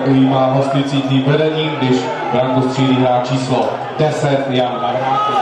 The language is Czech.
ujímá hostující tým vedení, když branku střílí hráč číslo 10 Jan Navrátil.